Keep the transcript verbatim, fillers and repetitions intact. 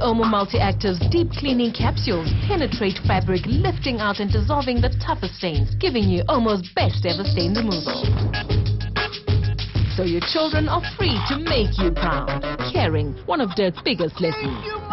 Omo Multi-Active's deep cleaning capsules penetrate fabric, lifting out and dissolving the toughest stains, giving you Omo's best ever stain removal. So your children are free to make you proud. Caring, one of Dirt's biggest lessons.